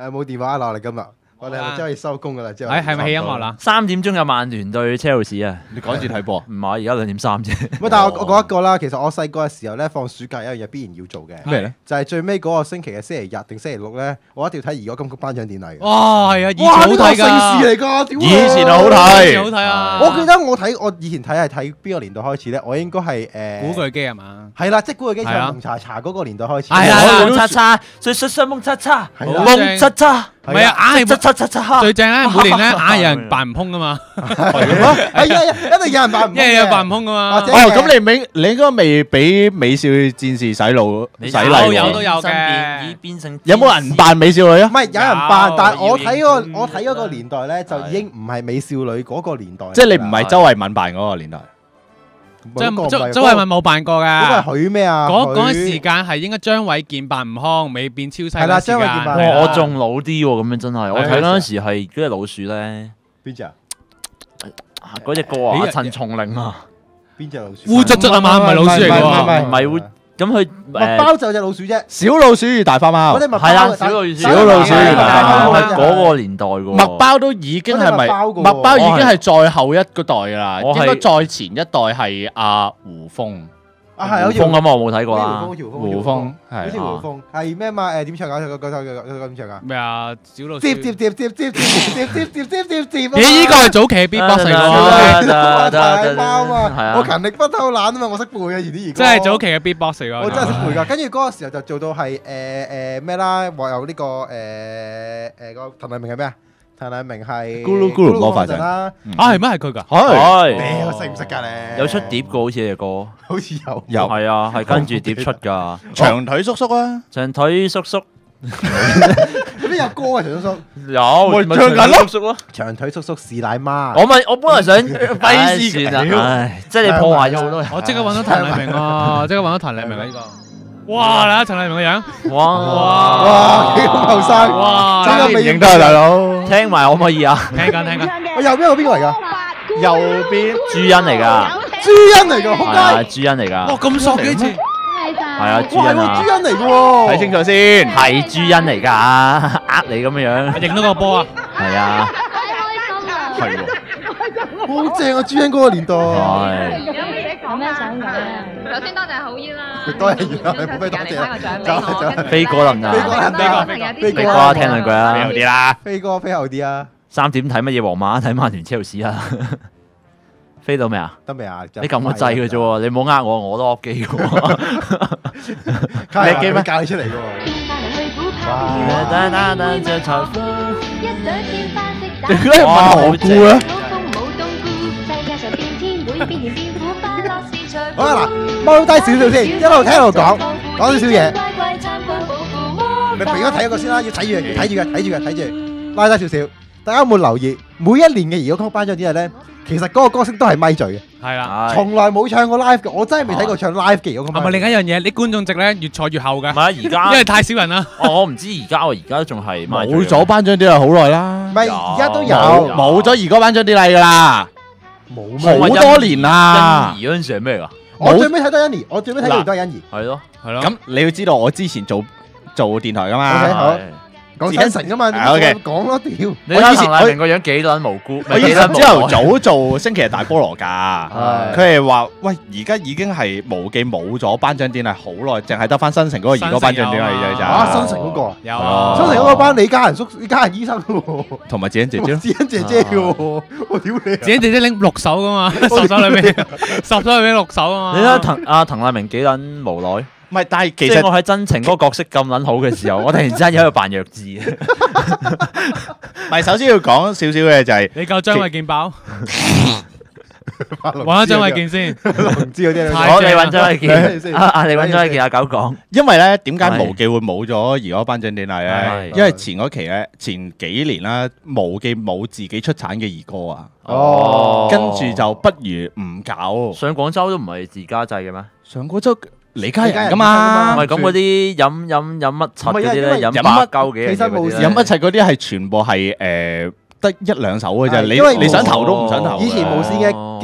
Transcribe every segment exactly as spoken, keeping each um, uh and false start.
誒冇電話啦，我哋今日我哋係咪真係可以收工㗎啦？之後誒係咪起音樂啦？ 三點鐘有曼聯對車路士啊！ 你趕住睇波？ 唔係，而家兩點三啫。 喂，但係我我講一個啦，其實我細個嘅時候咧，放暑假有一樣嘢必然要做嘅， 咩咧？ 就係最尾嗰個星期嘅星期日定星期六咧，我一定要睇兒歌金曲頒獎典禮嘅。 哇，係啊，以前哇！ 好呢個盛睇㗎， 事嚟㗎，屌！ 以前好以睇前好睇啊！ 我記得我睇我以前睇係睇邊個年代開始咧？我應該係誒古巨基係嘛？ 係啦，即係古巨基係啊唱蒙查查嗰個年代開始。 係啊蒙查查，最出雙蒙查查， 係啊蒙查查， 唔係啊，硬係查查查最正咧，每年咧硬係有人扮唔空㗎嘛， 係啊，係啊，一定有人扮唔一係有扮唔空㗎嘛或。者哦，咁你未你應該未俾美少女戰士洗腦洗禮喎。 有都有嘅嘅，變成有冇人扮美少女啊唔？係有人扮有， 但係我睇嗰要認個我睇嗰個年代咧，就已經唔係美少女嗰個年代。 即係你唔係周慧敏扮嗰個年代。 周周周慧敏冇扮過嗰㗎。 個係許咩啊？ 嗰嗰陣許時間係應該張衛健扮悟空，未變超西係啦嗰時間。 張衛健扮哇！ 係啦我仲老啲喎，咁樣真係。我睇嗰陣時係嗰隻老鼠咧， 邊隻啊？ 嗰隻歌啊， 咦阿陳松伶啊， 邊隻老鼠？ 烏卒卒啊嘛，唔係老鼠嚟㗎唔係唔係喎。 唔係會咁佢麥包就有隻老鼠啫。 小老鼠與大花貓嗰，啲麥包係啦， 但小老鼠， 小老鼠係大花貓係嗰個年代嘅喎。 麥包都已經係咪？ 嗰啲麥包㗎喎麥包已經係再後一個代㗎啦， 我係應該再前一代係阿胡楓。 啊係好似胡楓咁啊，我冇睇過啦。 好似胡胡楓楓， 係好似胡楓係咩嘛？誒點唱啊？嗰嗰首嗰嗰點唱啊？ 咩啊？小老鼠。 接接接接接接接接接接接接。 咦？呢個係早期嘅 beatbox 嚟啊喎， 大包啊！ 係啊我勤力不偷懶啊嘛，我識背啊，而啲兒歌。 真係早期嘅 beatbox 嚟喎。 我真係識背㗎。跟住嗰個時候就做到係誒誒咩啦？話有呢個誒誒個滕麗明係咩啊？滕麗明係咕嚕咕嚕魔法陣啦。 啊係咩係佢㗎？ 係屌識唔識㗎你？ 有出碟嘅好似隻歌， 好似有。 有係啊，係跟住碟出㗎。 長腿叔叔啊！ 長腿叔叔嗰邊有歌啊，長腿叔叔。 有，咪唱緊咯長腿叔叔咯。 長腿叔叔是奶媽。 我咪我本來想費事算啦，唉，即係你破壞咗好多。 我即刻揾到滕麗明喎，即刻揾到滕麗明啦呢個。哇！你睇滕麗明個樣， 哇哇！幾咁後生。 哇！ 真係未認得啊，大佬。 聽埋可唔可以啊？ 聽緊聽緊。 我右邊有邊個嚟㗎？ 右邊朱茵嚟㗎， 朱茵嚟㗎， 係啊， 仆街。 朱茵嚟㗎， 哇！咁索幾次？ 係啊，朱哇，係喎， 茵啊朱，茵嚟㗎喎。 睇清楚先。 係朱茵嚟㗎，呃你咁樣樣， 認到個波啊！ 係啊， 係喎。 好正啊！朱茵嗰個年代。 係。 有咩想講啊？ 首先多謝好姨啦， 多謝姨啦，冇咩多謝開個獎俾我，跟住飛哥得唔得啊？ 飛哥得唔得啊朋友啲飛飛哥啊，聽兩句啊俾。啲啦。 飛哥飛後啲啊， 三點睇乜嘢皇馬？睇曼聯車路士啊！飛到未啊？ 得未啊？ 你撳個掣嘅啫喎，你唔好呃我，我都 off 機嘅喎。 咩機咩教你出嚟嘅喎？ 你咧問何故啊？ 好啦，嗱，踎低少少先，一路聽一路講，講少少嘢。你俾我睇一個先啦，要睇住嘅，睇住嘅，睇住嘅，睇住，拉低少少。大家有冇留意每一年嘅兒歌曲頒獎典禮咧？其實嗰個歌星都係咪嘴嘅， 係啦。 係從來冇唱過 live 嘅。我真係未睇過唱 live 嘅兒歌曲頒獎典禮。 係咪另一樣嘢？你觀眾席咧越坐越後㗎唔，係啊，而家因為太少人啦。 哦我唔知而家，我而家都仲係冇咗頒獎典禮好耐啦唔。係而家都有， 有冇咗兒歌頒獎典禮㗎啦， 冇好咩？ 多年啦。 欣宜嗰陣時係咩㗎？ 我最尾睇到欣宜，我最尾睇到都係欣宜。 係咯， 係咯。 咁你要知道，我之前做做電台㗎 OK， 嘛。 好係講真誠噶嘛， 啊，OK 講咯，屌！ 你睇我以前滕麗明個樣幾撚無辜， 我以前朝頭早做星期日大菠蘿㗎， 係佢係話：喂，而家已經係無記冇咗頒獎典禮好耐，淨係得翻新城嗰個兒歌頒獎典禮嘅咋。 啊，新城嗰個啊， 有啊。 新城嗰個班李家仁叔、李家仁醫生嘅喎， 同埋子欣姐姐咯。 子欣姐姐嘅喎，我屌你啊！ 自己姐姐拎六手㗎嘛，十手裏面十手裏面六手啊嘛。 你睇滕阿滕麗明幾撚無奈， 唔係，但係其其實實我喺真情嗰個角色咁撚好嘅時候，我突然之間喺度扮弱智。 唔係，首先要講少少嘅就係你夠張衛健爆，揾咗張衛健先。 唔知嗰啲太我你揾張衛先健，啊啊你揾張衛健阿狗講， 因為咧點解無記會冇咗兒歌頒獎典禮咧？ 係因為前嗰期咧，前幾年啦，無記冇自己出產嘅兒歌啊， 哦跟住就不如唔搞。 上廣州都唔係自家製嘅咩？ 上廣州李家仁㗎唔嘛， 係咁嗰啲飲飲飲乜柒嗰啲咧，飲飲乜八鳩幾其實冇事飲一切嗰啲係全部係誒得一兩首嘅啫。 係因為你你想投都唔想投。 以前無線嘅嘅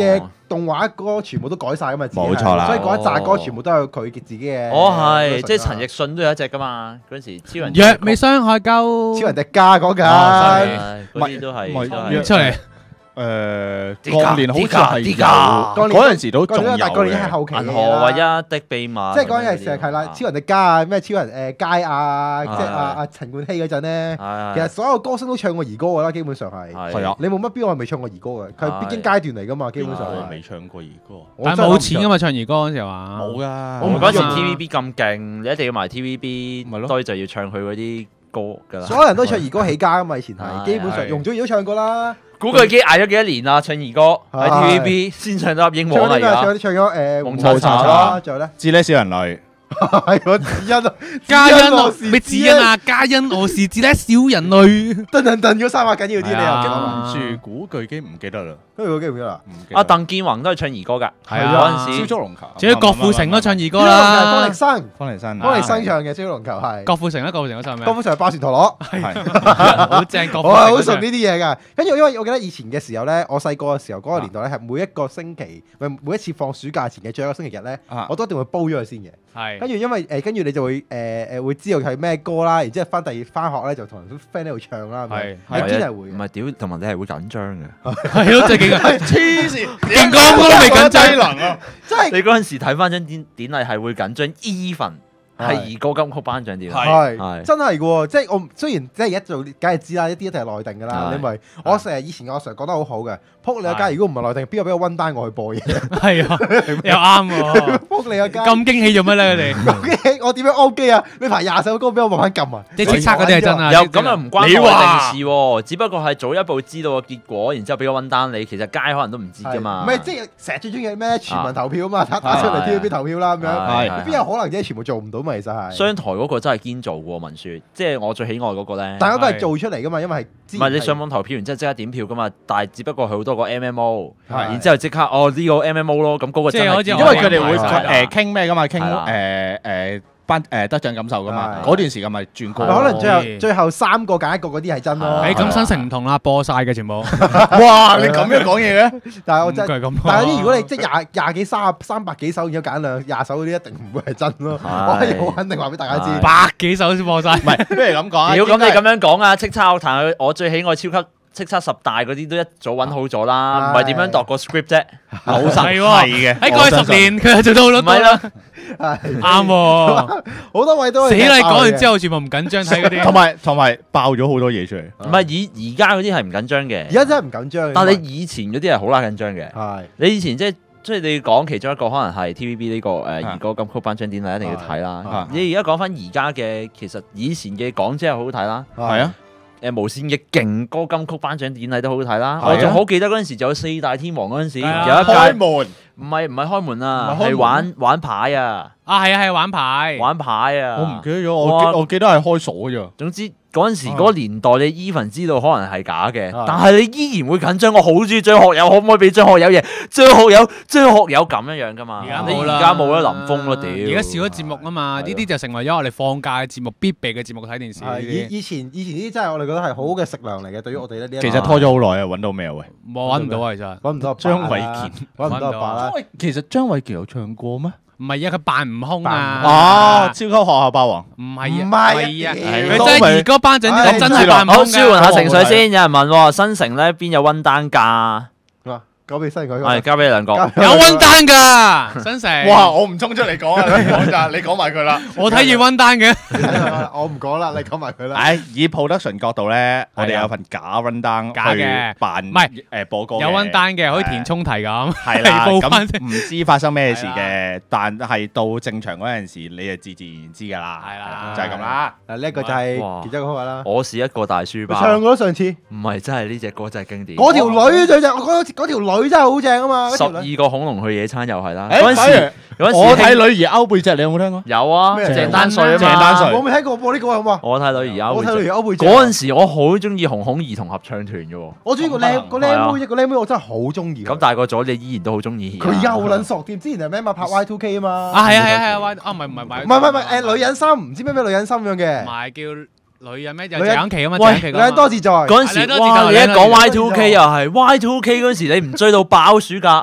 動畫歌全部都改晒噶嘛，自己係冇錯啦所以嗰一紮歌全部都有佢嘅自己嘅。 哦係，即係陳奕迅都有一隻噶嘛，嗰陣時超人若未傷害夠， 超人迪迦講緊， 唉嗰啲都係唔係都係出嚟。 誒鋼鍊好似係有嗰陣時都仲有但係鋼鍊係嘅。 後期嘅銀河唯一啦。 的秘密， 即係嗰陣時成日係啦，超人迪迦啊，咩超人誒佳啊，即係係阿阿陳冠希嗰陣咧， 係其實所有歌星都唱過兒歌㗎啦，基本上係。 係啊， 你冇乜邊個係未唱過兒歌嘅？佢係必經階段嚟㗎嘛，基本上係。 邊個未唱過兒歌？ 但係冇錢噶嘛，唱兒歌嗰陣時話。 冇㗎。 我唔嗰陣時知啊 T V B 咁勁，你一定要埋 T V B 咪咯堆就要唱佢嗰啲歌㗎啦。 所有人都唱兒歌起家㗎嘛，以前係係基本上容祖兒都唱過啦。 古巨基捱咗幾多年啊？唱兒歌喺係 T V B 先唱得入英皇嚟唱啲咩？唱㗎。 啲唱咗誒蒙查查查啦，仲有咧知呢小人類。 係我子欣啊， 嘉欣我是咩子欣啊？嘉欣我是指咧小人類。 噔噔噔嗰三百緊要啲，你又記得啊嘛？ 跟住古巨基唔記得啦， 跟住我記唔記得啦？ 唔記得阿鄧健泓都係唱兒歌㗎， 係啊嗰陣時。 燒竹龍球， 仲有郭富城都唱兒歌方啦力。申， 方力申， 方力申唱嘅《小龍球》係。 郭富城咧，郭富城嗰唱咩郭？富城係爆旋陀螺， 係好正，郭富我係好城嗰熟呢啲嘢㗎。跟住因為我記得以前嘅時候咧，我細個嘅時候嗰個年代咧係每一個星期，唔係每一次放暑假前嘅最後一個星期日咧， 啊我都一定會煲咗佢先嘅。 係跟住因為誒，跟住你就會誒誒會知道佢係咩歌啦，然之後翻第二翻學咧就同啲 friend 喺度唱啦。 係係堅係會嘅。 唔係屌，同埋你係會緊張嘅。 係咯，真係勁啊！ 黐線， 勁歌我都未緊張低能啊！ 真係你嗰陣時睇翻張典典禮係會緊張，even 係兒歌金曲頒獎典禮。 係係真係嘅喎，即係我雖然即係而家做，梗係知啦，一啲一定係內定㗎啦。 係你咪我成日以前我阿 Sir 講得好好嘅，撲你個街！ 係如果唔係內定，邊個俾個温單我去播嘢？ 係啊，又啱喎。 撲你個街！ 咁驚喜做乜咧？佢哋我點樣 O K 啊？你排廿首歌俾我慢慢撳啊！ 即係叱咤嗰啲係真啊！ 又咁又唔關內你話定事喎，只不過係早一步知道個結果，然之後俾個温單你，其實街可能都唔知㗎嘛。 唔係即係成日最中意咩全民投票啊嘛，打打出嚟 T V B 投票啦咁樣， 係邊有可能啫？全部做唔到嘛，其實係。 商台嗰個真係堅做喎，文説，即係我最喜愛嗰個咧。 但係嗰個係做出嚟噶嘛，因為係唔係你上網投票完之後即刻點票㗎嘛，但係只不過係好多個 M M O， 係然之後即刻哦呢個 M M O 咯，咁嗰個真係堅即係好似因為佢哋會係啦誒傾咩噶嘛，傾係啦誒誒頒誒得獎感受噶嘛， 係嗰段時間咪轉歌。 可能最後哦最後三個揀一個嗰啲係真咯。 誒咁新城唔同啦，播晒嘅全部。 哇！你咁樣講嘢嘅， 但係我真咁佢係咁咯但係啲如果你即係廿廿幾三三百幾首，然之後揀兩廿首嗰啲，一定唔會係真咯。 係我可以好肯定話俾大家知。 係百幾首先播晒。 唔係不如咁講啊。 屌，咁應該你咁樣講啊？叱咤樂壇我最喜愛超級叱咤十大嗰啲都一早揾好咗啦，唔係點樣度個 script 啫？ 老實係喎係嘅。 喺過去十年，佢係做到好多唔係歌啦。 啦， 係啱喎。 好多位都死啦！你講完之後， 後，全部唔緊張睇嗰啲。 同埋同埋爆咗好多嘢出嚟。 唔係以而家嗰啲係唔緊張嘅而，家真係唔緊張。 但係你以前嗰啲係好啦緊張嘅。 係你以前即係即係你講其中一個可能係 T V B 呢個誒啊兒歌金曲頒獎典禮一定要睇啦啊。 你而家講翻而家嘅，其實以前嘅港姐係好好睇啦。 係啊， 誒無線嘅勁歌金曲頒獎典禮都好睇啦。 係啊我仲好記得嗰陣時就有四大天王嗰陣時，有係啊一屆開門唔係唔係開門啊， 唔係開門係玩玩牌啊， 啊，係啊，係玩牌。 玩牌啊。 我唔記得咗，我哇記我記得係開鎖咋。 總之嗰陣時嗰個年代，你 even 知道可能係假嘅， 係但係你依然會緊張。我好中意張學友，可唔可以俾張學友贏？張學友，張學友咁樣樣噶嘛？你而家冇啦， 而家冇啦，林峰咯，屌！ 而家少咗節目啊嘛，呢啲就成為咗我哋放假嘅節目必備嘅節目睇電視呢係以啲。 以前以前呢啲真係我哋覺得係好好嘅食糧嚟嘅，對於我哋咧呢一其實拖咗好耐啊，揾到未啊？喂， 冇揾唔到啊，其實。 揾唔到阿爸張衛啦健揾唔到阿爸啦。 喂，其實張衛健有唱過咩？ 唔係啊，佢扮悟空扮啊。 哦，超級學校霸王。 唔係啊， 唔係啊係啊， 屌佢真係兒歌頒獎唉典禮真係扮悟空好舒緩下㗎。 情緒先。有人問喎，新城咧邊有温丹㗎？ 哇交俾新佢。 係交俾你兩個。 交有温丹㗎，新城。 哇！我唔衝出嚟講啊，你講咋？你講埋佢啦。 我睇住温丹嘅。 我唔講啦，你講埋佢啦。 唉，以 production 角度咧，我哋係啊有份假 run down 假嘅去扮唔係誒播歌嘅有温丹嘅，好似填充題咁。 係啦， 嚟報返咁唔知發生咩事嘅，但係到正場嗰陣時，你就自自然然知㗎啦。 係啦就係咁啦。 嗱呢一個就係哇其中一個方法啦。 我是一個大書佢唱包， 過上次， 唔係真係呢隻歌真係經典。 嗰條女最正，我覺得嗰條女真係好正啊嘛。 十嗰條女二個恐龍去野餐又係啦。 誒嗰陣時嗰陣時我睇女兒歐貝隻，你有冇聽過？ 有啊， 咩鄭丹瑞啊嘛。 鄭丹瑞我未睇過播呢個好嘛？ 我睇女兒歐我睇貝隻。 女兒歐貝姐。 嗰陣時我好中意紅紅兒童合唱團嘅喎。 我中意個靚個係啊靚妹，一個靚妹我真係好中意。 咁大個咗，你依然都好中意。 佢而家好撚熟添，之前係咩嘛拍 Y two K 啊嘛。 啊，係啊，係啊，係啊，喂啊，唔係唔係唔係。 唔係唔係唔係誒女人心，唔知咩咩女人心咁樣嘅唔。係叫女人咩？有女人鄭欣琪啊嘛， 喂鄭欣琪女人多自在。 嗰陣時， 係兩多字哇！ 就你一講兩多 Y two K 又係 Y two K 嗰陣時，你唔追到爆暑假，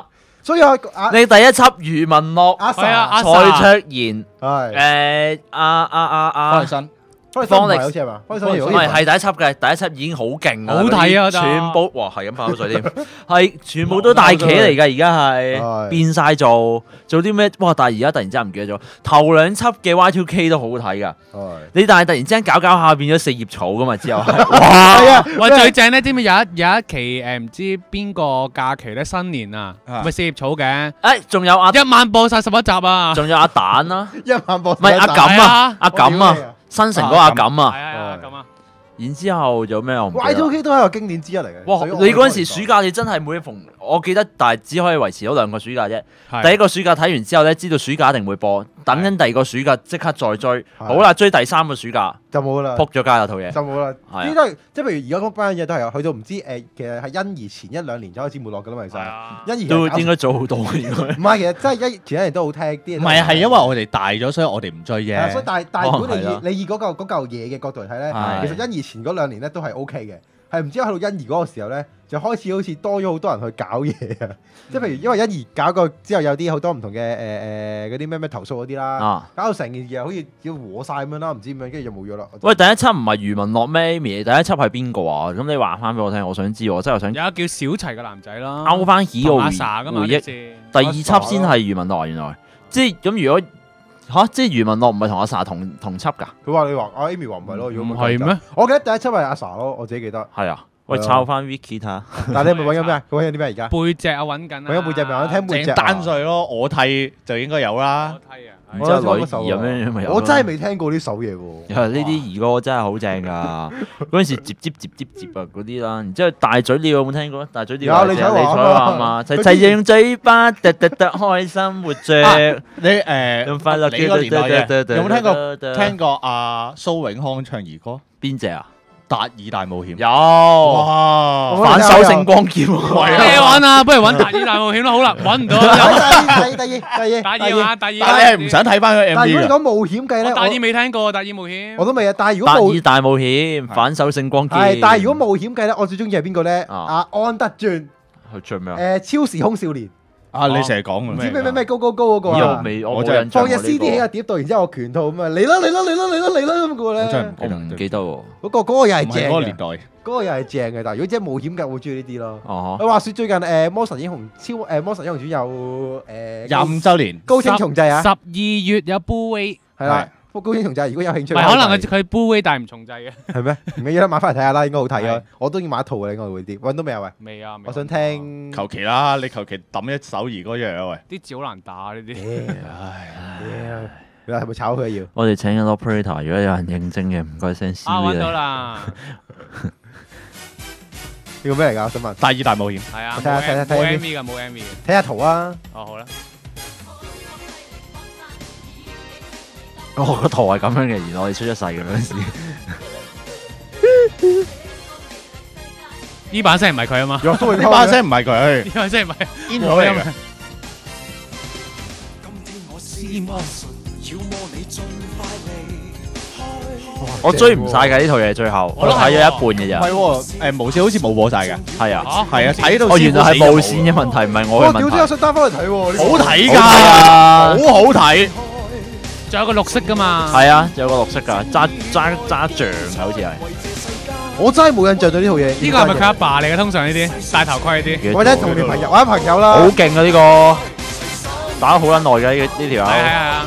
所以啊，阿你第一輯余文樂、 阿係啊 Sa 阿蔡 Sa 卓賢、 係誒阿阿阿方阿力。申方方力力好似係嘛？方力唔申好似係係第一輯嘅，第一輯已經好勁好睇啊嗰啲全部哇係咁爆口水添，係全部都大茄嚟㗎，而家係係變晒做做啲咩？哇！但係而家突然之間唔記得咗，頭兩輯嘅 Y two K 都好好睇㗎， 係你但係突然之間搞搞下變咗四葉草㗎嘛，之後係係啊， 喂，最正咧，知唔知有一有一期誒唔知邊個假期咧？新年啊， 啊咪四葉草嘅， 誒仲有阿一晚播晒十一集啊！ 仲有阿蛋啦， 一萬播唔係阿錦錦啊係啊， 阿錦啊，新城嗰個阿錦啊， 係啊，咁啊， 然之後有咩我唔記 ，Y 得 two K 都係一個經典之一嚟嘅。 哇！ 所以我你嗰陣時暑假你真係每逢，我記得，但係只可以維持到兩個暑假啫。 係第一個暑假睇完之後咧，知道暑假一定會播，等緊第二個暑假即刻再追。好啦，追第三個暑假， 就冇啦， 撲咗街啦套嘢。 就冇啦。 係啊呢啲都係即係譬如而家嗰班嘢都係去到唔知誒，其實係欣宜前一兩年就開始沒落㗎啦嘛，其實。 係啊， 欣宜都應該做好多嘅應該。 唔係，其實真係一前一年都好聽啲。 唔係係因為我哋大咗，所以我哋唔追係啊所以啫。 但係但係如果你可能係啦以你以嗰嚿嗰嚿嘢嘅角度嚟睇咧， 係其實欣宜前嗰兩年咧都係 O K 嘅，係唔知去到欣宜嗰個時候咧，就開始好似多咗好多人去搞嘢啊！即係譬如因為欣宜搞過之後有啲好多唔同嘅誒誒嗰啲咩咩投訴嗰啲啦， 啊！ 搞到成件事好似要和晒咁樣啦，唔知點樣，跟住就冇咗啦。 喂，第一輯唔係余文樂咩？第一輯係邊個啊？咁你話翻俾我聽，我想知喎，真係想有一個叫小齊嘅男仔啦， 勾翻起同阿我回 sa 噶嘛， 回憶。 呢次第二輯先係余文樂，原來即係咁。如果吓，即係余文樂唔係同阿 sa 同同輯㗎？ 佢話你話阿 Amy 話唔係咯，如唔果冇係咩？ 我記得第一輯係阿 sa 咯，我自己記得。 係啊，喂， 係啊抄翻 Vicky 睇下。 但係你係咪揾緊咩啊？佢揾緊啲咩而家？ 背脊啊，揾緊啊， 揾緊背脊咪揾聽背脊啊。 鄭丹瑞咯，我替就應該有啦。 我睇啊， 然之後女兒咁樣咪有咯我真係未聽過呢首嘢喎。 係呢啲兒歌真係好正㗎，嗰陣時接接接接接啊嗰啲啦，然之後大嘴鳥有冇聽過？大嘴鳥有李彩華李彩華啊嘛，齊齊用嘴巴突突突開心活着， 你誒用快樂你嗰年代嘅有冇聽過過聽過阿蘇永康唱兒歌邊隻啊？ 《達爾大冒險》？ 有哇！ 反手聖光劍喎， 你玩啊，不如揾達爾大冒險啦，好啦，揾唔到啦， 第二、第二、第二、 達爾啊，達爾， 但係你係唔想睇翻佢 M 但係 V 㗎？ 如果你講冒險計咧， 我達爾我未聽過，達爾冒險， 我都未啊。但係如果達冒爾大冒險，反手聖光劍。 係，但係如果冒險計咧，我最中意係邊個咧？ 啊阿安德尊， 佢唱咩啊？ 誒超時空少年， 啊！你成日講唔知咩咩咩高高高嗰個呢個啊， 未，我我真係冇印象喎。 放隻 C D 喺個碟度，然之後我拳套咁啊，嚟啦嚟啦嚟啦嚟啦嚟啦咁嗰個我真係咧， 我唔記得喎。 嗰個嗰個又係唔係正嘅嗰個年，代。 嗰個又係正嘅。但係如果即係冒險計，我會中意呢啲咯。 哦佢話説最近誒魔神英雄超誒魔神英雄傳有誒廿五週年， 高清重製啊十，二月有 Blu-ray， 係啦，高清重製，如果有興趣， 唔係可能佢佢 Blu-ray 但係唔重製嘅， 係咩？唔緊要啦，買翻嚟睇下啦，應該好睇啊係！ 我都要買一套嘅，應該會啲。揾到未啊？喂， 未啊，未我想聽。 求其啦，你求其抌一首兒歌出嚟啊！喂， 啲字好難打呢啲。 唉，你係咪炒佢啊要？ 我哋請緊 operator，如果有人認證嘅，唔該 send C 啊， V 揾到嚟。 啦， 呢個咩嚟㗎？我想問， 達爾大冒險。 係啊， 睇下睇下睇下冇 M V 㗎，冇 M V 嘅。 睇下圖啊！ 哦，好啦， 哦，個圖係咁樣嘅，原來我哋出咗世嘅嗰陣時。 呢把聲唔係佢啊嘛， 若蘇呢把聲唔係佢呢把聲唔係。 ，intro 嚟嘅。 我追唔晒㗎呢套嘢，最後我我都係睇咗一半嘅唔咋。 係喎，誒無線好似冇播晒嘅。 係啊， 嚇係啊，睇到我原來係無無線嘅問題，唔係我哇！ 嘅問題。 屌知我想 down 翻去睇喎，呢個好睇㗎， 好睇啊好好睇。 仲有個綠色㗎嘛， 係啊，有個綠色㗎，揸揸揸象㗎，好似係。 我真係冇印象對呢套嘢。 呢個係咪佢阿爸嚟嘅？通常呢啲戴頭盔呢啲， 或者童年朋友，或者朋友啦。 好勁啊！呢個打咗好撚耐嘅呢呢條係係友。 係啊，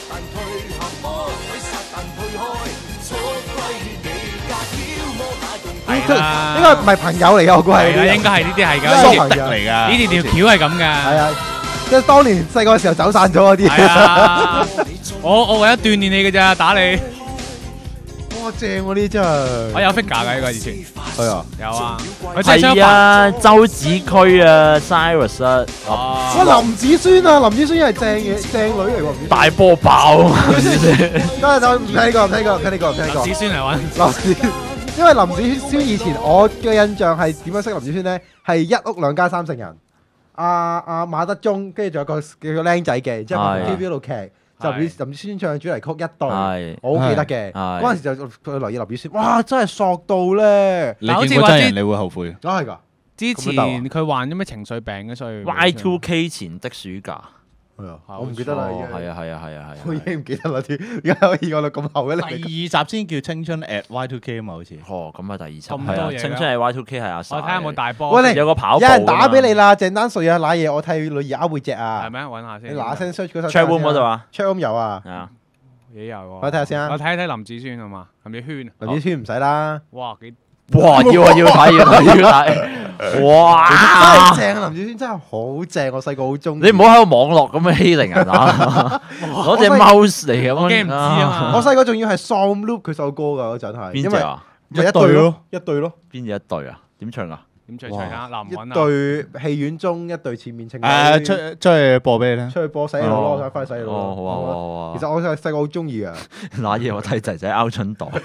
係啦， 應該唔係朋友嚟嘅，我估係。 係啦，應該係呢啲係應該㗎， 係呢得嚟㗎。 條條橋係咁係㗎。 啊，即係當年細個嘅時候走散咗嗰啲。 係啊，我我為咗鍛鍊你嘅咋，打你。 哇！正喎呢真係。 我有 figure 㗎呢個以前， 係啊。 有啊，佢真係想係啊，周子區啊，Cyrus 啊， 哦， 哇！林子孫啊，林子孫係正嘢，正女嚟喎。林子孫大波爆啊！ 等陣等唔聽呢個，唔聽呢個，唔聽呢個，唔聽呢個。 林子孫嚟揾， 林子，因為林子孫以前我嘅印象係點樣識林子孫咧？係一屋兩家三成人，阿阿馬德鐘，跟住仲有個叫個僆仔嘅，然之後係 T V B 嗰度劇就林林子孫唱主題曲一對， 係我好記得嘅。 係嗰陣時就佢留意林子孫，哇！真係索到咧， 你見過真人你會後悔。 真係㗎。 之前佢患咗咩情緒病嘅，所以 Y two K 前的暑假。 係啊，我唔記得啦。 哦，係啊，係啊，係啊，係啊。 我已經唔記得啦，添。而家可以講到咁後嘅第二集先叫青春 at Y two K 啊嘛，好似。 哦，咁啊第二集。 咁多嘢㗎青春係 Y two K 係阿 Sa。 我睇下有冇大波。 喂，你有個跑步。 有人打俾你啦，鄭丹瑞啊，瀨嘢，我替女兒拗背脊啊。 係咩？揾下先。 你嗱聲 search 嗰首。 Chat room 嗰度啊 ？Chat room 有啊。 係啊。 幾有喎？ 我睇下先啊。 我睇一睇林子軒係嘛？林子軒。 林子軒唔使啦。 哇幾〜 哇！要啊要睇要睇要睇。哇！ 真係正啊！林子軒真係好正，我細個好中意。 你唔好喺度網絡咁樣欺凌人啊！攞隻 mouse 嚟咁。 我驚唔知啊嘛。 我細個仲要係 song loop 佢首歌㗎嗰陣係。 邊隻啊？ 咪一對咯，一對咯。 邊隻一對啊？點唱啊？ 點唱唱啊？嗱唔揾啊！ 一對戲院中一對前面情侶。 誒出出去播俾你聽。 出去播洗腦咯，想翻去洗腦。 哦，好啊好啊好啊。 其實我細細個好中意㗎。 嗱嘢我睇仔仔拗春袋。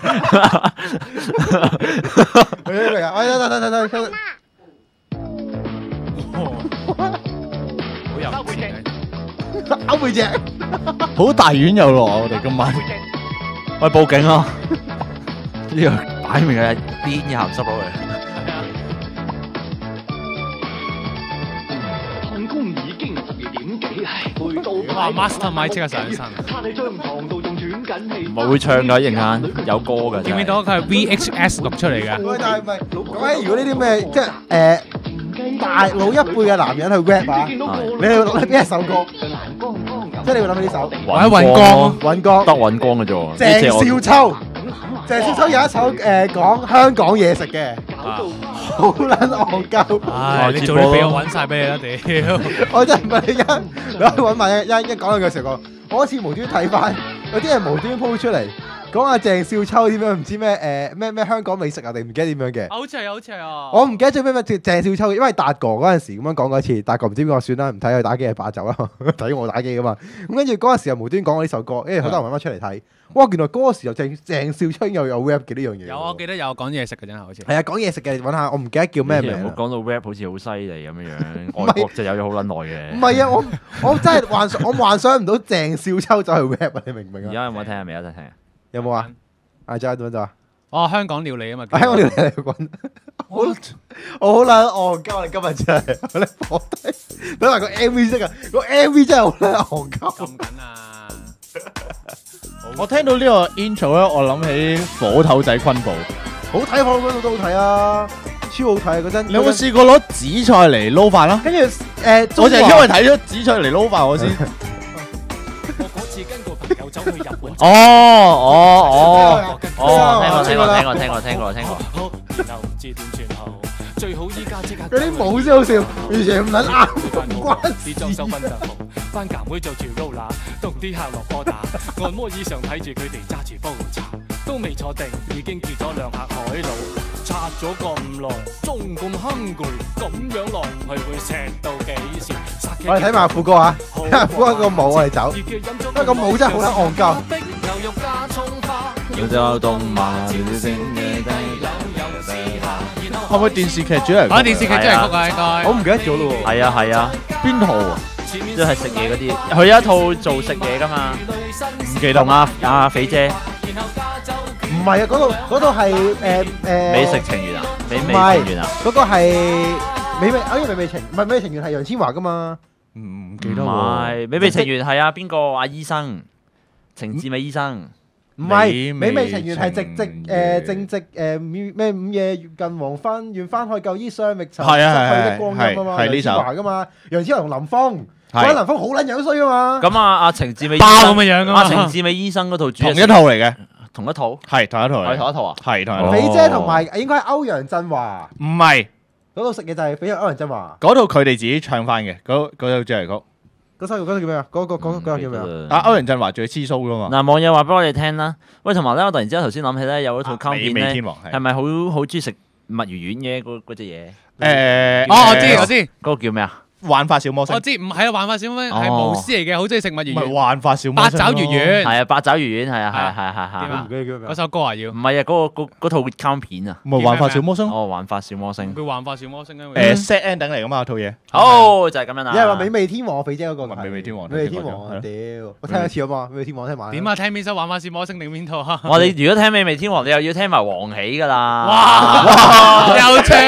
我睇睇睇睇睇。 好有錢拗背脊。 好大院有落啊！我哋今晚。 喂，報警啊！呢個擺明係癲嘅鹹濕佬嚟。 看工已經十二點幾，唉，攰到哇 Master Mike 即刻上身。 攤喺張床度仲喘緊氣。 唔係會唱㗎，一陣間有歌㗎。 見唔見到佢係 V H S 錄出嚟嘅？ 喂，但係唔係講起如果呢啲咩即係誒大老一輩嘅男人去 rap 啊，你會諗起邊一首歌？即係你會諗起呢首？ 或者尹光， 尹光。 得尹光嘅啫喎。 鄭少秋，鄭少秋有一首誒講香港嘢食嘅，好撚戇鳩。 唉，你做啲俾我揾曬俾你啦，屌！ 我真係唔係你一，你可以揾埋一一一講兩句時候講，我好似無端端睇翻，有啲人無端端 po 出嚟。講下鄭少秋點樣唔知咩誒咩咩香港美食啊定唔記得點樣嘅？ 好似係好似係啊！ 我唔記得咗咩咩鄭少秋，因為達哥嗰陣時咁樣講過一次，達哥唔知邊個算啦，唔睇佢打機係霸走啦，睇我打機噶嘛。咁跟住嗰陣時又無端講過呢首歌，跟住好多人揾翻出嚟睇，哇！原來嗰個時候鄭鄭少秋又有 rap 嘅呢樣嘢。 有我記得有講嘢食嘅真係好似。 係啊，講嘢食嘅揾下，我唔記得叫咩名。 講到 rap 好似好犀利咁樣樣，外國就有咗好撚耐嘅。 唔係啊，我我真係幻想，我幻想唔到鄭少秋走去 rap 啊！你明唔明啊？ 而家有冇聽啊？未有得聽啊？ 有冇啊？阿 J 點樣做啊？ 哦，香港料理啊嘛， 香港料理嚟講，我我好撚戇鳩，你今日真係我咧放低，等埋個 M V 先啊！個 M V 真係好撚戇鳩。 咁緊啊！ 我聽到呢個 intro 咧，我諗起火頭仔昆布， 好睇，火嗰度都好睇啊，超好睇啊！嗰陣你有冇試過攞紫菜嚟撈飯啦？ 跟住誒， 我就係因為睇咗紫菜嚟撈飯，我先。 我嗰次跟個朋友走去日本。 哦哦哦哦！聽過聽過聽過聽過聽過聽過。 好，然後唔知點算好，最好依家即刻。 嗰啲舞先好笑，完全唔撚啱，唔關啲裝修分得好，班夾妹做住 roller，同啲客落波打，按摩椅上睇住佢哋揸住煲茶，都未坐定，已經叫咗兩客海佬，拆咗咁耐，仲咁 hungry，咁樣落去會食到幾時？ 我哋睇埋副歌啊，睇埋副歌個舞我哋走，因為個舞真係好撚戇鳩。 有隻動漫， 可唔可以電視劇主題曲？ 講電視劇主題曲啊，應該。 我唔記得咗咯喎。 係啊係啊， 邊套啊？ 即係食嘢嗰啲，佢有一套做食嘢噶嘛， 唔記得同阿阿肥姐唔係啊，嗰度嗰度係誒誒美食情緣啊，美唔味係情緣啊， 嗰個係美味，啊因為美味情唔係美味情緣係楊千嬅噶嘛。 唔唔唔記得喎。 係美味情緣係啊邊個阿醫生，程志美醫生。 唔係， 美味美味情緣係直直誒正直誒咩午夜近黃昏，願翻去舊衣雙覓尋， 係啊係失去的光陰啊嘛， 係係呢首楊千嬅噶嘛，楊千嬅同林峰， 係嗰陣林峰好撚樣衰噶嘛。 咁啊阿程志美包咁嘅樣噶嘛阿程志美醫生嗰套主同一套嚟嘅， 同一套係同一套嚟嘅， 係同一套啊， 係同一套。 肥姐同埋應該係歐陽震華唔係嗰度食嘢就係肥姐歐陽震華嗰套佢哋自己唱翻嘅，嗰嗰套主題曲。 嗰首嗰首叫咩啊？嗰個嗰嗰個叫咩啊？ 啊歐陽震華仲要黐鬚噶嘛？ 嗱，網友話俾我哋聽啦，喂，同埋咧，我突然之間頭先諗起咧，有一套卡通片咧， 美味天王係係咪好好中意食墨魚丸嘅嗰嗰隻嘢？ 誒哦，我知我知， 嗰個叫咩啊？ 幻化小魔星我，知，唔係啊，幻化小魔星係哦巫師嚟嘅，好中意食墨唔魚丸。 係幻化小魔八星咯爪魚丸係啊，八爪魚丸係啊，係啊，係啊，係啊點啊， 唔記得叫咩嗰首歌啊要唔。係啊，嗰個嗰嗰套卡通片啊， 唔係幻化小魔星咯。 哦，幻化小魔星， 佢幻化小魔星啊。 誒 set ending 嚟噶嘛套嘢。 好就係咁樣啦。 有人話美味天王肥姐嗰個係美味天王美味天王啊！屌，我聽一次好嘛？美味天王聽埋。 點啊？聽邊首幻化小魔星定邊套啊？ 我哋如果聽美味天王，你又要聽埋黃喜噶啦。 哇！又唱啊！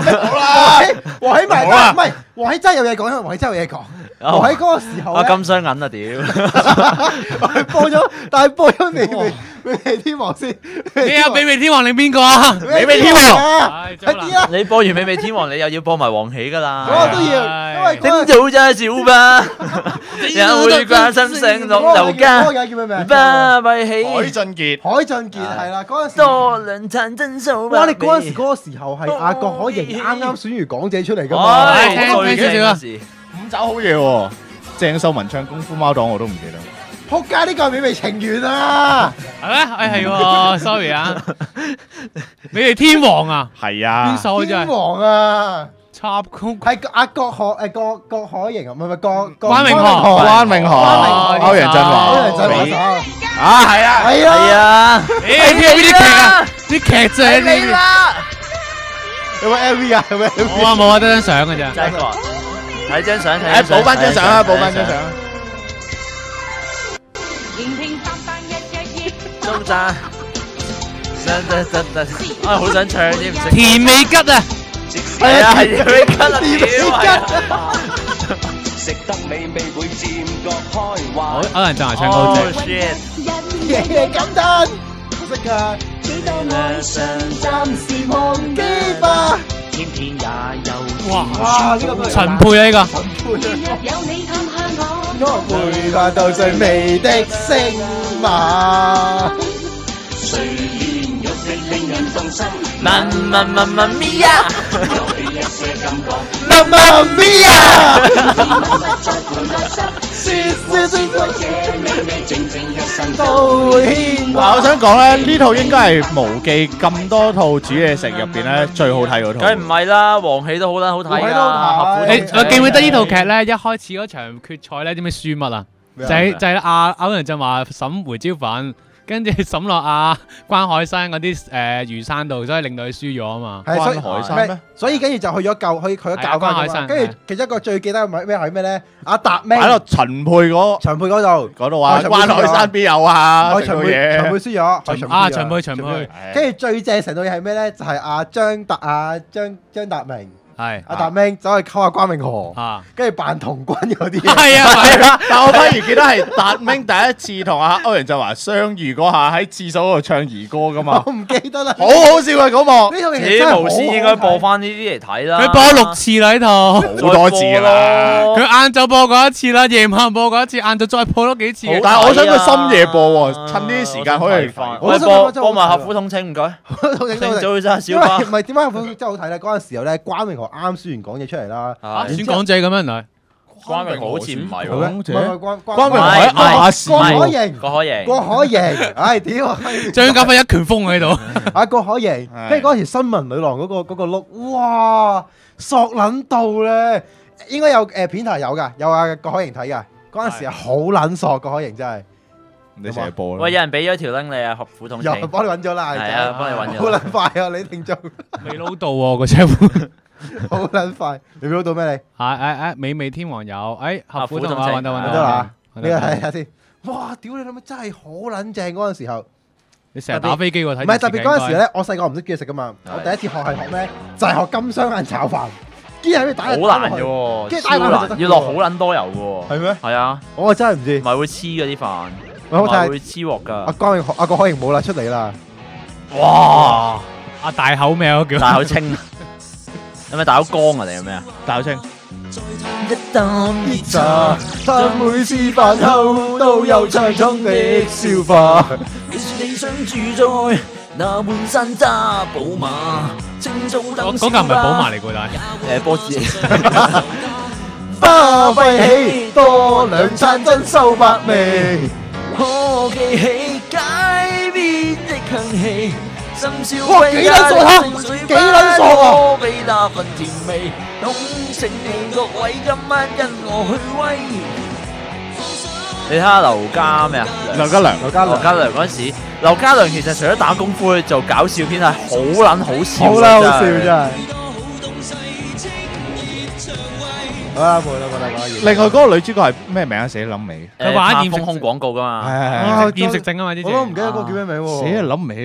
好啦，黃喜埋唔係黃喜真係有嘢講，因為黃喜真係有嘢講。黃喜嗰個時候咧， 啊金雙銀啊屌！ 播咗，但係播咗美味美味天王先。 你有美味天王定邊個啊？ 美味天王啊！ 唉， 快啲啦！ 你播完美味天王，你又要播埋黃喜噶啦。 嗰個都要，因為聽早真係少吧，也會關心上落樓嗰家個。人叫咩名？ 巴閉起， 海俊傑， 海俊傑係啦，嗰陣時。 多兩餐真數。 哇！你嗰陣時嗰個時候係阿郭可盈啱啱選完港姐出嚟㗎嘛？ 唉， 聽好最聽少少啊嘅時。 五爪好嘢喎！鄭秀文唱功夫貓黨我都唔記得。 撲街呢個係美味情緣啊！ 係咩？誒係喎，sorry 啊，美味天王啊， 係啊邊，首真係天王啊！ 插曲。 係阿郭可誒郭郭可盈啊，唔係唔係郭郭關詠荷關詠荷、 哦歐陽震華、 歐陽震華首啊，係啊， 係係啊！ 啊， 誒邊邊啲劇啊？啲劇就係呢啲。 有冇 M V 啊？有冇 M V？ 冇啊冇啊，得張相㗎咋。 真係睇張相，睇誒張相補翻張相啊，補翻張相。 中讚，得得得得，啊好想唱添，唔識。 甜味吉啊！ 係啊係甜味吉啊， 甜味屌啊！ 好，歐陽震華唱歌正。 shit！ 夜夜感嘆，識㗎。暫時忘記吧。 哇！ 哇！呢個陳佩啊呢個。 回返到最美的星馬。 慢慢慢慢咪呀， 媽媽咪呀！都會牽嗱，我想講咧，呢套應該係無記咁多套煮嘢食入邊咧最好睇嗰套。 梗係唔係啦，黃喜都好撚好睇黃喜都㗎， 好睇合你府我記唔記得呢套劇咧？一開始嗰場決賽咧，點解輸乜啊？就係就係阿歐陽震華審胡椒粉，跟住審落阿關海山嗰啲誒魚生度，所以令到佢輸咗啊嘛。 係所以關海山咩？ 所以跟住就去咗救，去去咗係啊教翻佢嘛。 關海山跟住其中一個最記得係咩係咩咧？阿達明喺度陳佩嗰長佩嗰度， 嗰度話陳佩關海山邊有啊？食到我長佩長佩嘢。 輸咗，係長啊， 長長佩長佩跟住最正成套嘢係咩咧？就係阿張達阿張張達明係阿達明走去溝阿關詠荷， 啊， 跟住扮童軍嗰啲。 係啊係啊， 但我反而記得係達明第一次同阿歐陽震華相遇嗰下喺廁所嗰度唱兒歌噶嘛， 我唔記得啦。 好好笑啊嗰幕， 呢套嘢其實真係咦， 好無線應該播翻呢啲嚟睇啦。 佢播咗六次啦呢套。 好多次啦。 佢晏晝播過一次啦，夜晚播過一次，晏晝再播多幾次。 好但係我想佢深夜播喎，趁呢啲時間可以翻。 我喂， 想睇翻真係好睇播播埋合府統稱唔該。 套嘢真係好睇聽早真係因小巴為唔係點解套真係好睇咧？嗰陣時候咧，關詠荷啱輸完港姐出嚟啦。 啊選港姐咁樣嚟。 關詠荷好似唔係係咩？ 喎。 唔係唔係關關詠荷關喺亞視郭可喎， 盈， 郭可盈。 郭可盈，唉屌啊！ 張家輝一拳封喺度。 阿郭可盈， 係跟住嗰時新聞女郎嗰個嗰個 look，哇，索撚到咧，應該有誒片頭有㗎，有阿郭可盈睇㗎。嗰陣時係好撚索，郭可盈真係。 你成日播啦。 喂，有人俾咗條 link 你啊，合府統又稱。 幫你揾咗啦， 係啊，幫你揾好咗。 撚快啊！你聽眾未撈到喎個車盤。 好撚快，你攞到咩你？ 係誒誒，美味天王有，誒合府合府同啊， 同揾到揾係到得啦， 揾呢個到睇下先。哇！屌你老母真係好撚正嗰陣時候。 你成日打飛機喎，睇唔係特別嗰陣時咧。 咧，我細個唔識煮嘢食噶嘛，我第一次學係學咩？就係學金雙眼炒飯，跟住喺度打好難嘅喎， 跟住超打落去就得難，要落好撚多油嘅喎。 係咩？ 係啊， 我真係唔知唔。係會黐嗰啲飯， 喂，好睇唔係會黐鑊阿㗎。 關詠荷、阿郭可盈冇啦，出嚟啦。 哇！阿大口咩嗰個叫？ 大口清，有咪大口乾啊？定係咩啊？ 大口清， 一啖熱茶，他每次飯後都有暢通的消化。 你想住在那滿山揸寶馬，清早嗰等嗰架唔係寶馬嚟㗎，但係誒波子， 花費起多兩餐真收百味。 可記起街邊的香氣，深宵哇幾撚索啊幾撚索啊俾那份甜味，懂情你各位今晚跟我去威。你睇下劉家咩啊？ 劉家良。 劉家良劉家良嗰陣時，劉家良其實除咗打功夫做搞笑片係好撚好笑嘅， 好啦，好笑真係真係。好啦，冇啦，冇啦，冇啦。 另外嗰個女主角係咩名啊？死諗尾。 佢玩厭食誒拍豐胸廣告噶嘛， 係係係。 啊厭食症啊嘛，之前我都唔記得嗰個叫咩名喎。 死啊諗唔起啊！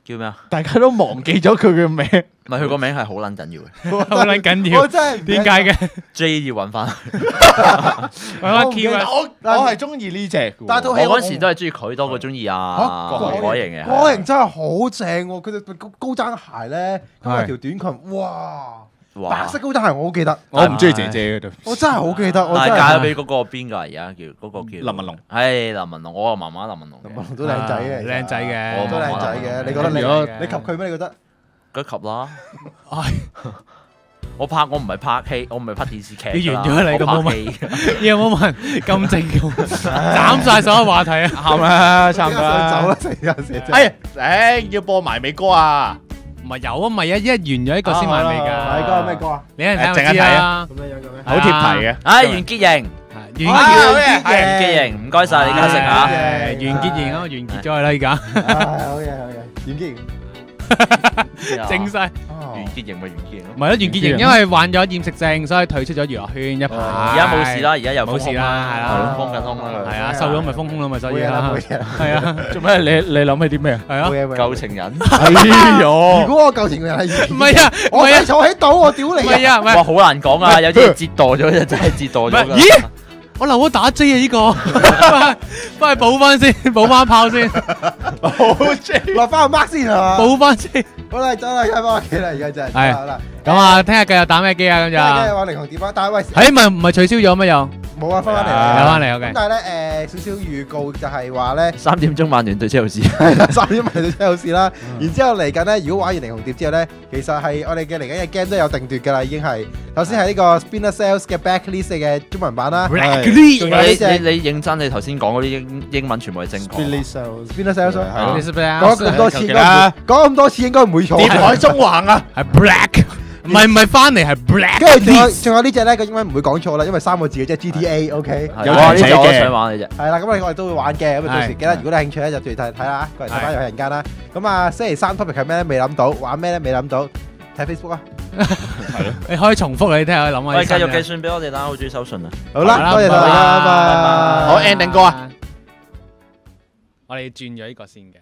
叫咩啊？ 大家都忘記咗佢嘅名。 唔係佢個名係好撚緊要嘅好撚緊要我。真係唔點解嘅？ ，J 要揾翻。 揾翻 key 啊！ 我我係中意呢只嘅喎。 但係套戲我嗰時都係中意佢多過中意啊嚇郭海瑩嘅。 郭海瑩真係好正喎！佢對高高踭鞋咧，咁係有條短裙，哇！ 哇白色高踭鞋我好記得， 我唔中意姐姐嗰度。 我真係好記得，我但係真係嫁咗俾嗰個邊個啊？而家叫嗰個叫林文龍。 係林文龍，我個媽媽林文龍嘅。 都靚仔嘅， 靚仔嘅， 我都靚仔嘅。你覺得如你果你及佢咩？你覺得？ 梗係及啦。 唉我拍我唔係拍戲，我唔係拍電視劇㗎啦。 你完咗你個我 moment 拍戲。 有冇問咁正嘅？斬晒所有話題啊！ 啱啦，差唔多走啦， 啦。 成日成日。 哎，誒要播埋尾歌啊！ 唔係有啊，唔係一一完咗一個先埋尾大㗎。 哥咩歌啊？ 你一陣睇就誒陣間睇知啦啊。 咁樣樣嘅咩？ 好貼題嘅。 唉，袁潔瑩， 完啊結好嘢係袁潔瑩，唔該晒李嘉誠啊嚇。 誒完結型啊，完結咗佢啦，而家唉好嘢好嘢，演技。 正晒。 袁潔瑩咪袁潔瑩咯。 唔係咯，袁潔瑩因為患咗厭食症，所以退出咗娛樂圈一排。 而家冇事啦，而家又冇事啦係啦封緊胸啦。 係啊，瘦咗咪豐胸啦，咪所以冇嘢啦啦冇。嘢啦。 係啊， 做咩？你你諗起啲咩啊？ 係啊冇。嘢冇嘢舊情人， 哎如呦！ 果我舊情人係唔係啊，唔我係係啊， 坐喺度，我屌你啊！ 唔係啊，唔係哇，好難講啊！有啲嘢折墮咗，就真係折墮咗㗎啦。 咦？我留咗打 J 啊！呢個，翻翻去補翻先，補翻炮先， 好正。 落翻個 mark 先係嘛？ 補翻先。 好啦，走啦，翻屋企啦，而家真係。 係好啦， 咁啊，聽日繼續打咩機啊？咁今日嘅就， 話靈紅點啊，但係喂， 誒咪唔係取消咗咩又？ 冇啊，翻返嚟有啦。 翻嚟咁 OK。 但係咧，誒少少預告就係話咧。 三點鐘曼聯對車路士。 係啦，三點咪就真有事啦。然之後嚟緊咧，如果玩完靈紅碟之後咧，其實係我哋嘅嚟緊嘅 game 都有定奪㗎啦，已經係。首先係呢個 Spinner Cells 嘅 Backlist 嘅中文版啦。 Blacklist 仲有呢隻你你認真，你頭先講嗰啲英英文全部係正確。 Spinner Cells 咯。 係咯講咁多次應該唔會，講咁多次應該唔會錯。 跌海中橫啊！ 係 black，唔係唔係翻嚟係 black。 跟住仲有仲有呢隻咧，個英文唔會講錯啦，因為三個字嘅啫 G T A，OK。 有哇！呢寫嘅隻我都想玩呢隻。 係啦，咁我哋我哋都會玩嘅，咁啊到時係記得，如果你有興趣咧就注意睇睇啦，過嚟睇翻有人間啦。咁啊，星期三 topic 係咩咧？未諗到，玩咩咧？未諗到，睇 Facebook 啊。 你可以重複你聽下，諗下。 喂，繼續計算俾我哋啦，好中意收信啊！ 好啦，多謝大家，拜拜。 好 ending 歌啊！ 我哋轉咗呢個先嘅。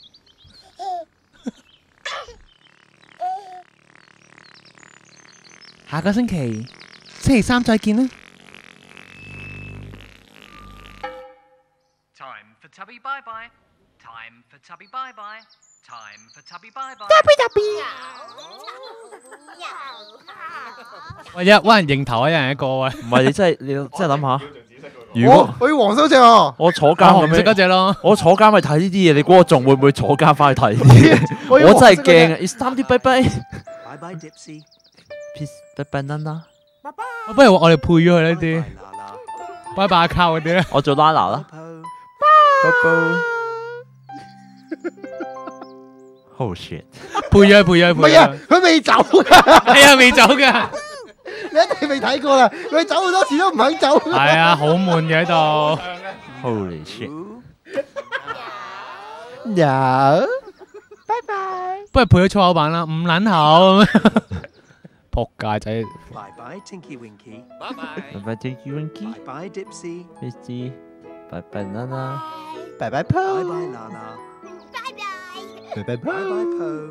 下個星期星期三再見啦。 Time for Tubby bye bye. Time for Tubby bye bye. Time for Tubby bye bye. 喂，一揾人認頭啊，一人一個喂。 唔係你真係你真係諗下，如我果我要黃修正哦。 我坐監咁我唔識嗰樣， 只咯。 我坐監去睇呢啲嘢，你估我仲會唔會坐監翻去睇呢啲嘢？ 我要我真係黃色嗰隻驚啊！It's time to bye bye. Bye bye Dipsy. Peace bye bye Nana。 不如我哋配咗佢呢啲， Bye Lala. 拜拜靠嗰啲咧。 我做 Lana 啦。 Popo. Oh shit！ 配咗佢，配咗佢， 唔係啊配咗佢。， 佢未走㗎， 係啊，未走㗎。 你一定未睇過啦。佢走好多次都唔肯走。 係啊，好悶嘅喺度。 Holy shit！ 有。 不如配咗粗口版啦，唔撚口咁樣。仆街仔。 Bye bye Tinky Winky. Bye bye Tinky Winky。 Bye bye Dipsy. Misty。Bye bye Nana。 拜拜 Bye Po。 bye Lala. 拜拜 Bye bye Po。 Po.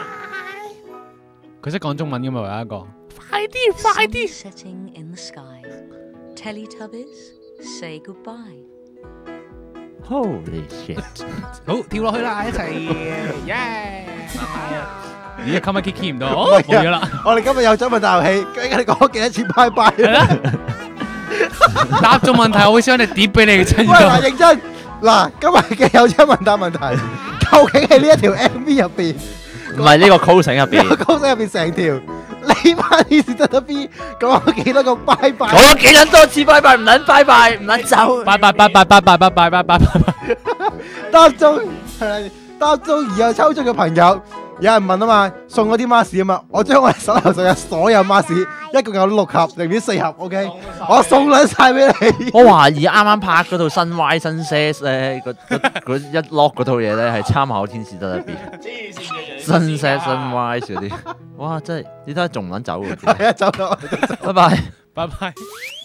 佢識講中文㗎嘛？唯一一個。 Sun setting in the sky. Teletubbies, say goodbye. Holy shit！ 好，跳落去啦，一齊，耶！咦，今日 Kiki 唔到，哦，冇咗啦。 我哋今日有獎問答遊戲，究竟你講幾多次拜拜？ 係啦，答中問題，我會將你碟俾你嘅親喂，嗱， 友。 認真，嗱，今日嘅有獎問答問題，究竟係呢一條 M V 入邊， 唔係呢個 cosing 入呢個邊， 歌聲入邊成條，你班呢是得得 B 講咗幾多個拜拜？ 講咗幾撚多次拜拜，唔撚拜拜，唔撚走。 拜拜拜拜拜拜拜拜拜拜拜。 答中係啦，答中而又抽中嘅朋友，有人問啊嘛，送嗰啲 mask 啊嘛，我將我哋手頭上嘅所有 mask，一共有六盒，零點四盒 ，OK，我送撚晒俾你。 我懷疑啱啱拍嗰套新 Y 新 set 咧，嗰嗰嗰一 lock 嗰套嘢咧係參考天使得一邊，新 set 新 Y 嗰啲，哇！真係你睇下仲唔撚走喎， 係啊，走咗。 拜拜。 拜拜。